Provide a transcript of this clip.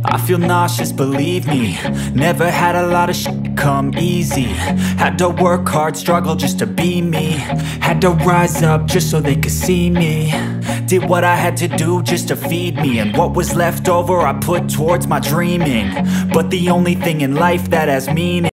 I feel nauseous, believe me. Never had a lot of shit come easy. Had to work hard, struggle just to be me. Had to rise up just so they could see me. Did what I had to do just to feed me. And what was left over I put towards my dreaming. But the only thing in life that has meaning